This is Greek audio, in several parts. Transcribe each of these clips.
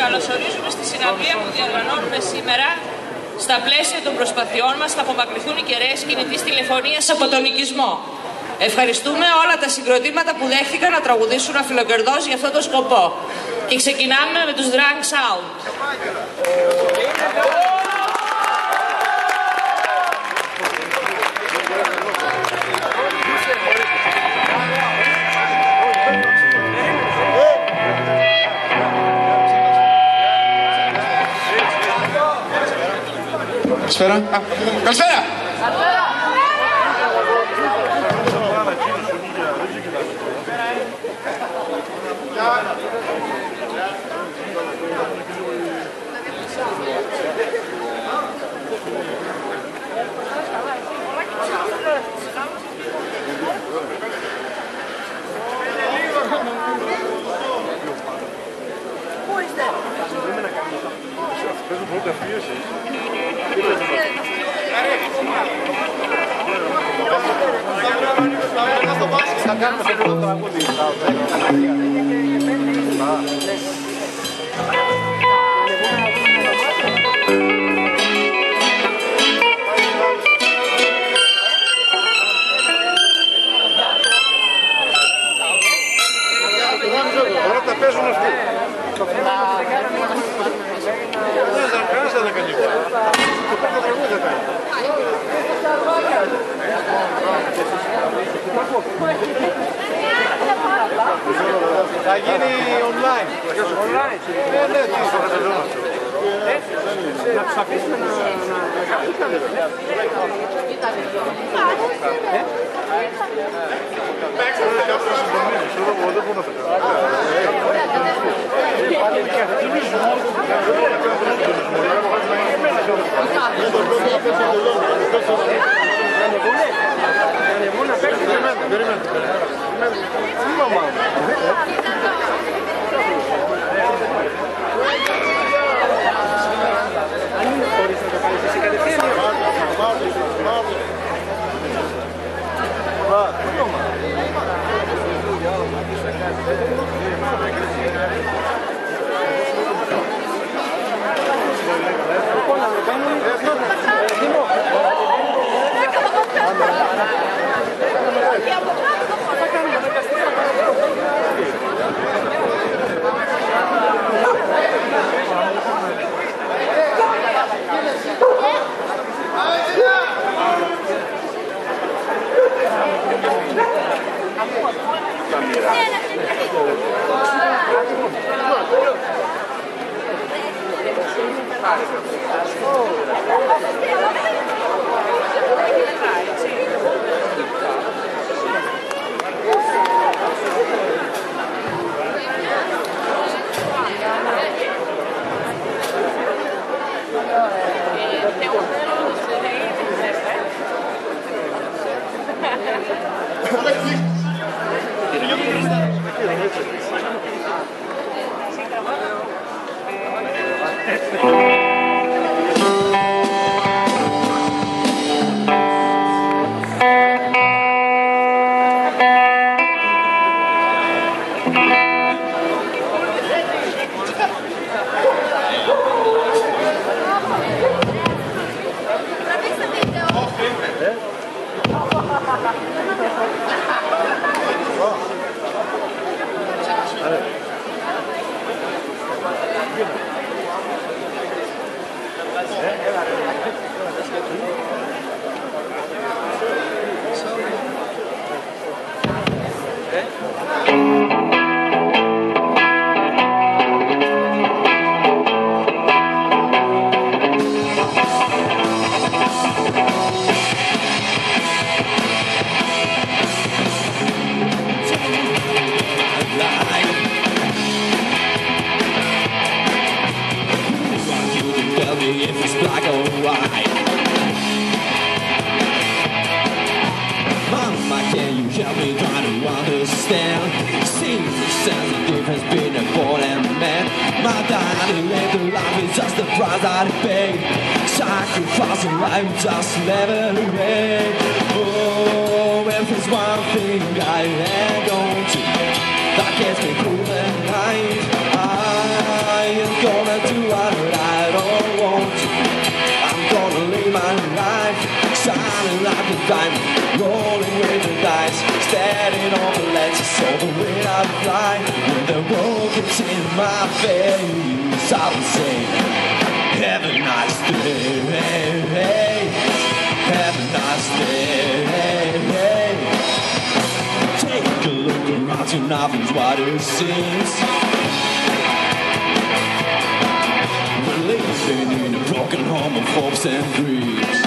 καλωσορίζουμε στη συναυλία που διοργανώνουμε σήμερα στα πλαίσια των προσπαθειών μας να απομακρυνθούν οι κεραίες κινητής τηλεφωνίας από τον οικισμό. Ευχαριστούμε όλα τα συγκροτήματα που δέχτηκαν να τραγουδήσουν αφιλοκερδώς για αυτό το σκοπό. Και ξεκινάμε με τους Drunk Sound. Καλησπέρα. Καλησπέρα! Πού είστε? Θα κάνουμε σε λίγο τραγούδι. Τώρα τα παίζουν αυτοί. Κανένας δεν έκανε νίκο. Το πρώτο τραγούδι δεν κάνει. Θα γίνει online. Online? Ναι, τι στο κατεβαίνω. Να τους αφήσουμε να κάνουν. Δεν μπορώ να Just never made. Oh, if there's one thing I hang on to that gets me through the night, I am gonna shining like a diamond, rolling with the dice, standing on the ledge, so the way I fly. When the world gets in my face, I will say, have a nice day, have a nice day. Take a look around you, nothing's what it seems. We're living in a broken home of hopes and dreams.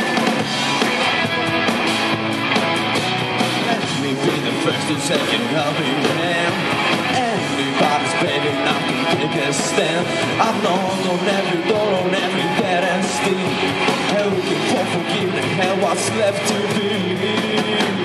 Let me be the first and second helping hand. Anybody's baby, now can take a stand. I've knocked on every door, on every dead end street, and looking for forgiveness and what's left to believe.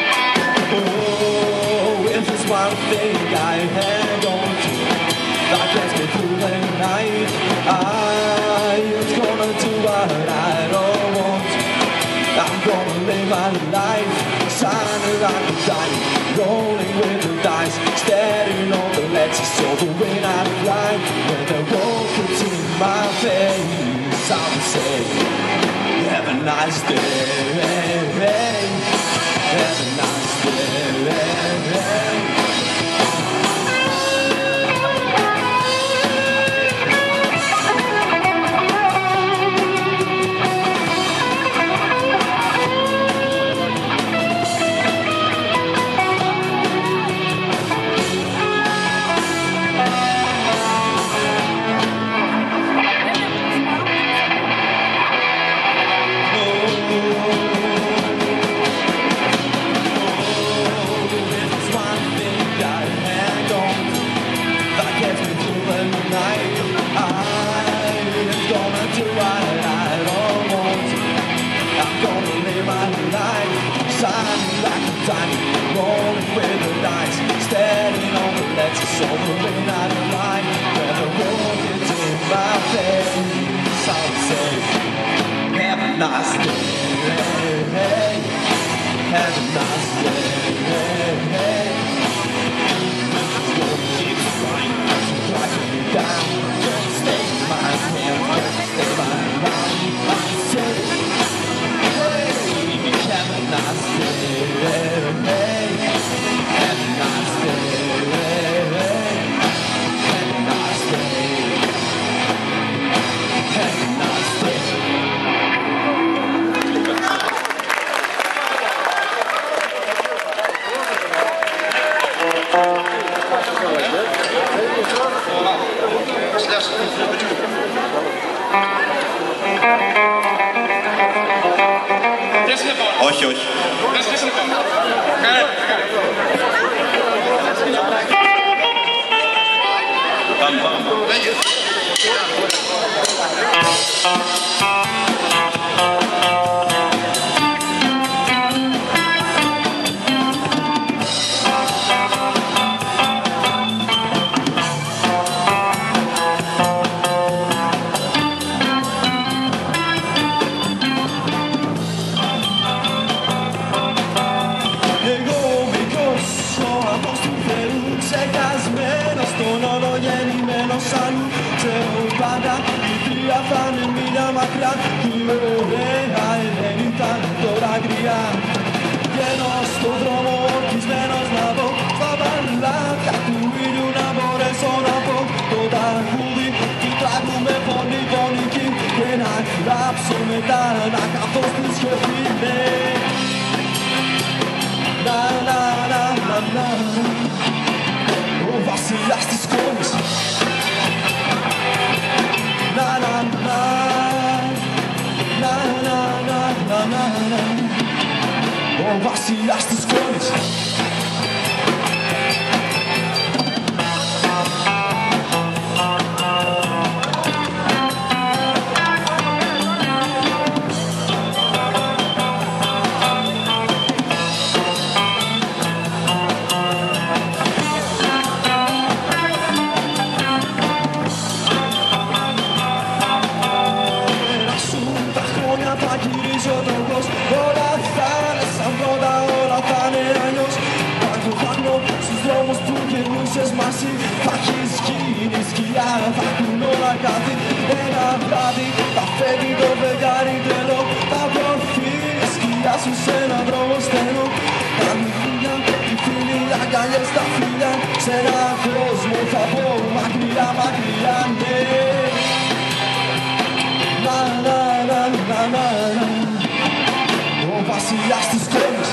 Oh, if there's one thing I hang on to that gets me through the night, I'm gonna do what I don't want. I'm gonna live my life, shining like a diamond, rolling with the dice, standing on the ledge, so the wind I fly. When the road gets in my face, I will say, have a nice day, have a nice day. So the wind I fly, when the road gets in my face, I'll say, have a nice day, have a nice day. The road keeps flying, dragging me down, don't stay my hand, don't stay my life. I say, hey, have a nice day, have a nice day. Όχι, όχι. Πάμε, πάμε. Θα είναι μια μακριά κι ωραία ελένητα τώρα γριά. Βγαίνω στον δρόμο ορκισμένος να δω στα μπαλάκια του ήλιου να μπορέσω να πω το τραγούδι του τράγου με φωνή φωνική και να γράψω μετά να καθώ στη σιωπή. Να, να, να, να, να, ο βασιλιάς της κόμης. Na na na na na na na na na. Ο βασιλιάς της κόρης. Όλα θα είναι σαν πρώτα, όλα θα είναι αλλιώς. σου σε έναν δρόμο στενό. Τα μυαλιά, οι φίλοι, αγκαλιές στα φίλια. Σε έναν κόσμο θα πω μακριά, μακριά, ναι. Να, να, να, να, να, να. Ο βασιλιάς της πόλης.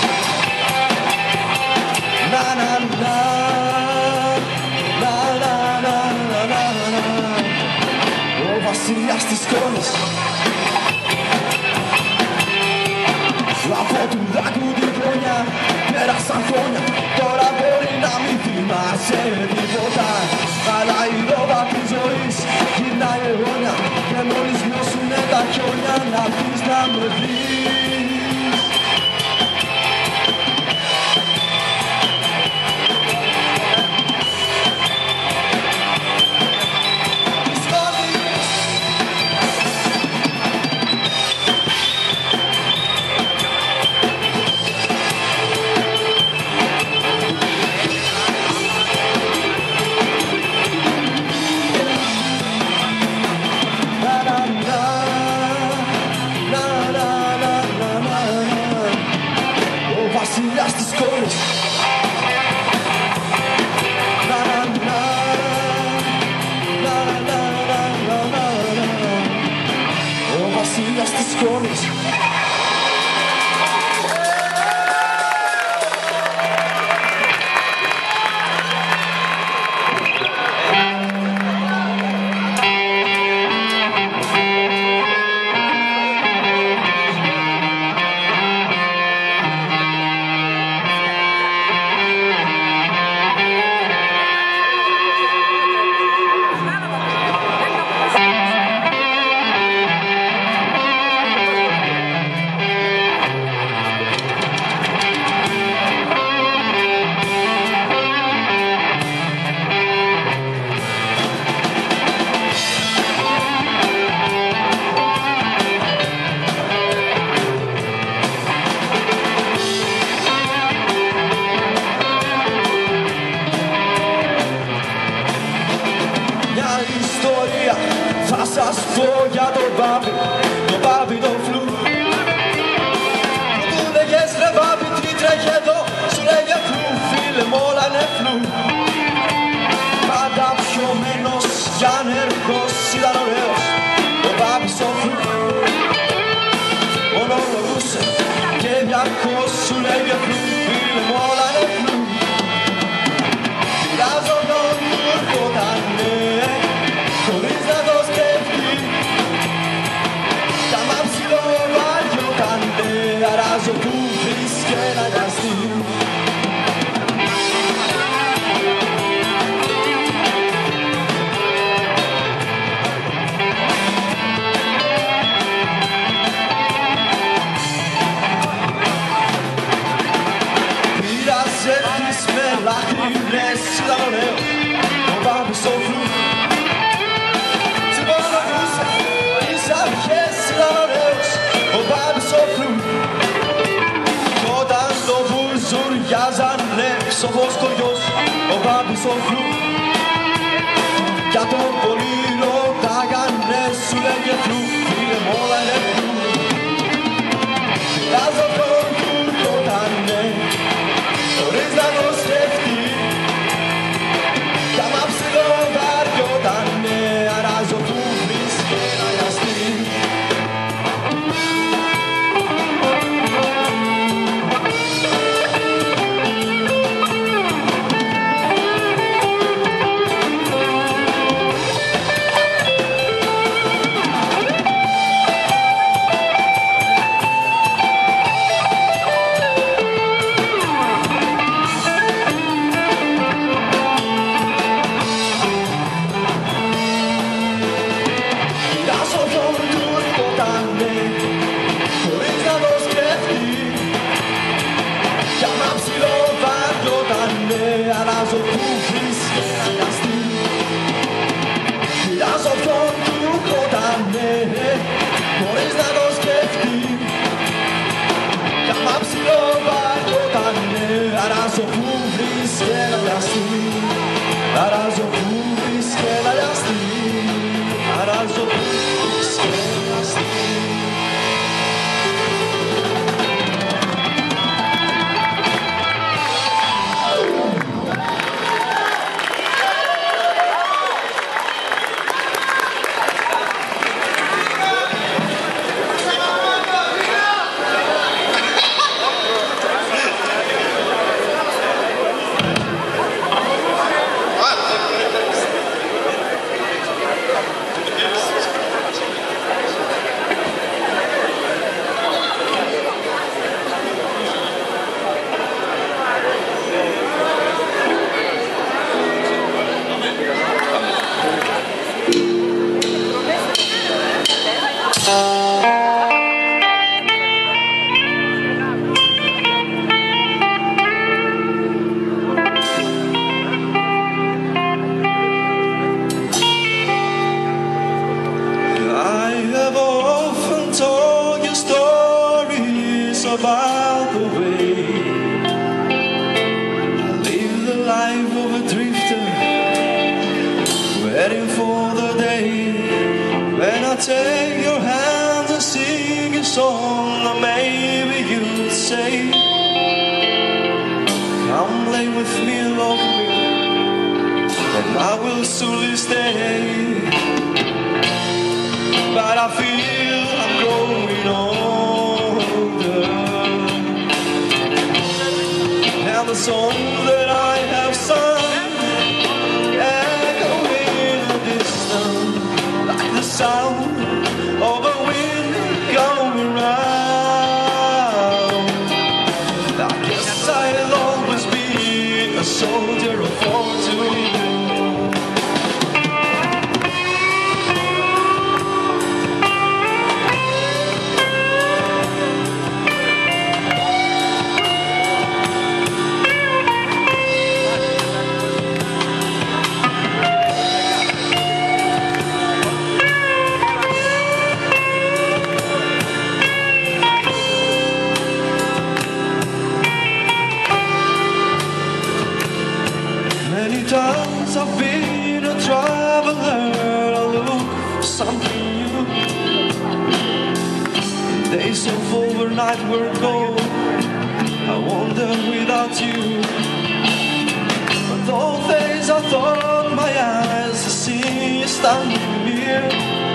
Να, να, να. Να, να, να, να, να, να. Ο βασιλιάς της πόλης. Από του δάκρυ τη χρονιά πέρασαν χρόνια. Τώρα μπορεί να μην θυμάσαι τίποτα, αλλά η ρόδα της ζωής γυρνάει αιώνια. Και μόλις νιώσουνε τα χιόνια να πεις να με βρεις. about the way I live the life of a drifter, waiting for the day when I take your hand and sing a song that maybe you'd say, come lay with me and love me, and I will surely stay. But I feel I'm growing older, and the song that I have sung echo in the distance like the sound of a wind going round. I guess I'll always be a soldier of fortune. Many times I've been a traveler, I look for something new. Days of overnight work gone, I wander without you. But those days I thought my eyes to see you standing near.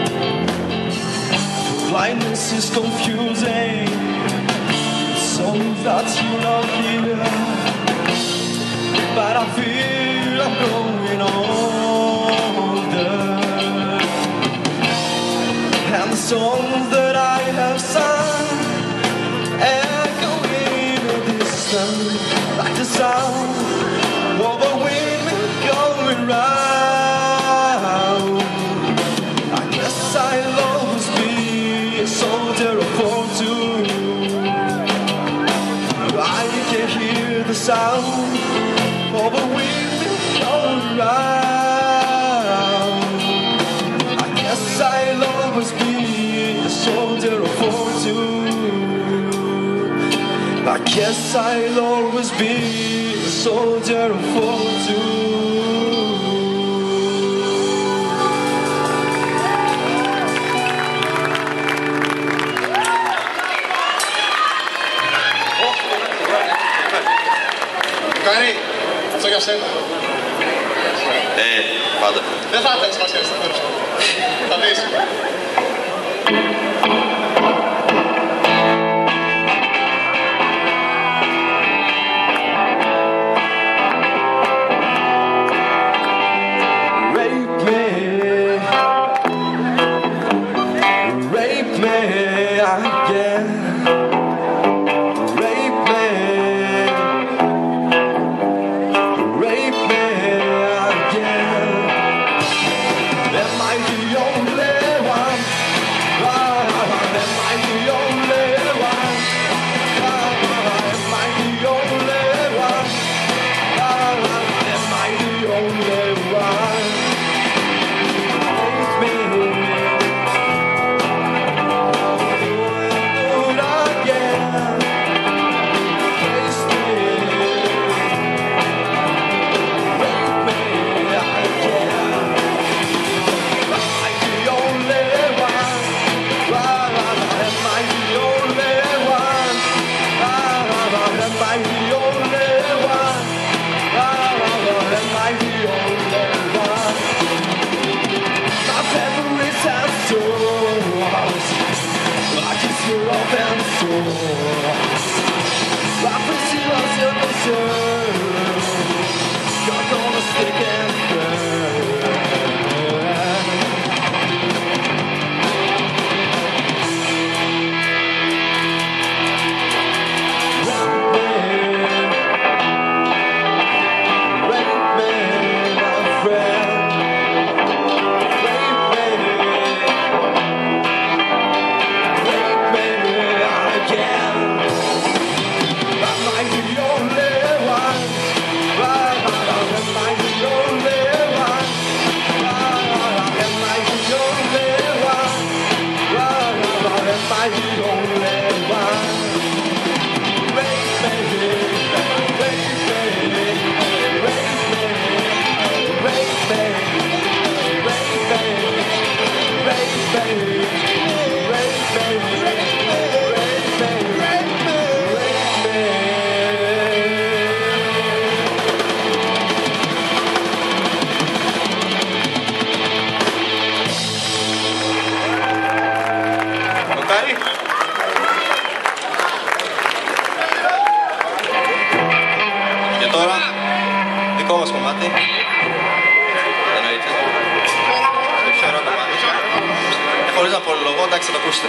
Blindness is confusing, so that you're not here. But I feel I'm growing older, and the songs that I have sung echo in the distance like the sound of a wind going round. I guess I'll always be a soldier of fortune. I can hear the sound of a wind going round. I guess I'll always be a soldier of fortune. I guess I'll always be a soldier of fortune. Κάνει, αυτό για σένα. Πάντα. Δεν θα ήθελες μας κάνεις το τέλος. Θα δεις. Rape me again. Am I the only one? ακούστε.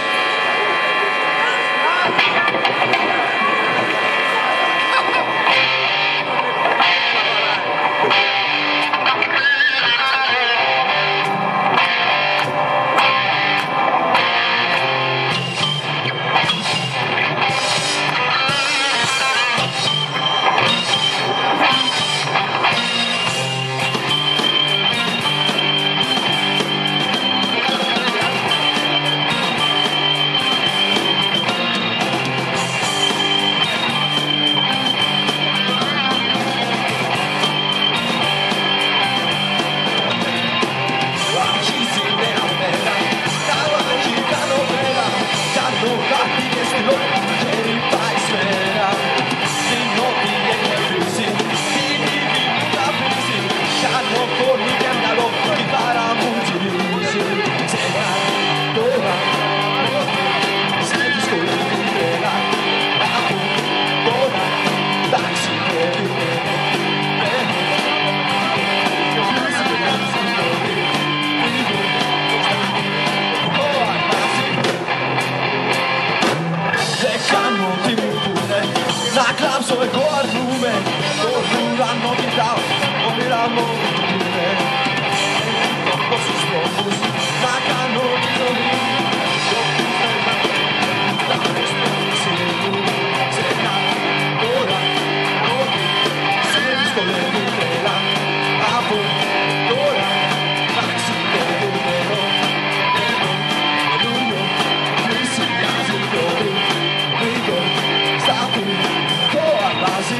Εγώ αρνούμαι, τον ουρανό κοιτάω, όνειρα μου κοιτούνε. Έχω πόσους τρόπους να κάνω τη ζωή, το που θέλω να μες στο νησί μου. Ξέχνα τώρα ότι σε δυσκολεύει τρέλα, από τώρα να ξυπνεύει νερό. Εδώ καινούριο πλησιάζει το βρήκο στα που το αλλάζει.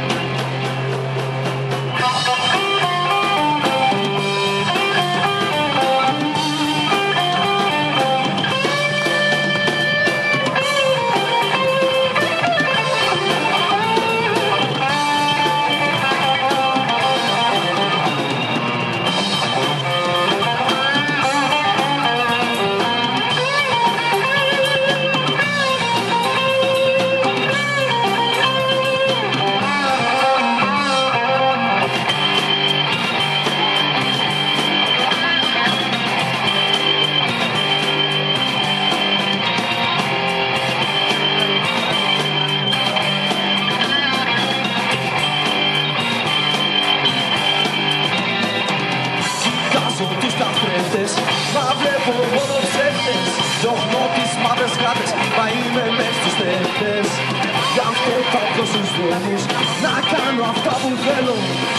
Μα βλέπω μόνο ψεύτες, διώχνω τις μαύρες γάτες, μα είμαι μες στους θέτες. Γι' αυτό θα βγω στους δρόμους, να κάνω αυτά που θέλω.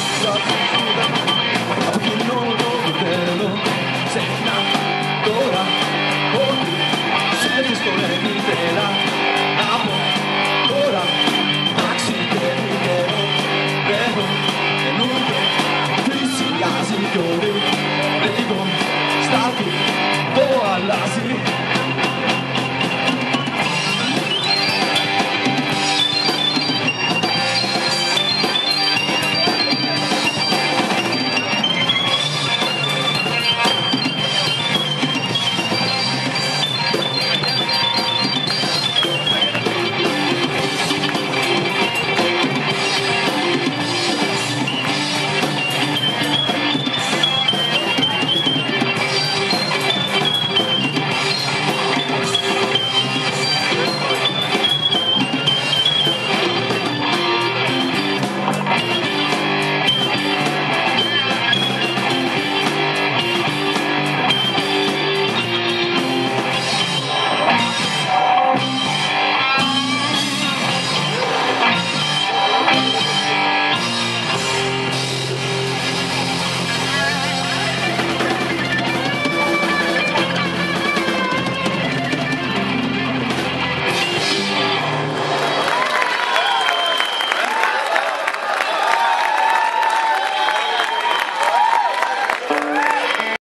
Από κοινό το θέλω. Ξεχνά τώρα ότι σε δυσκολεύει τρέλα.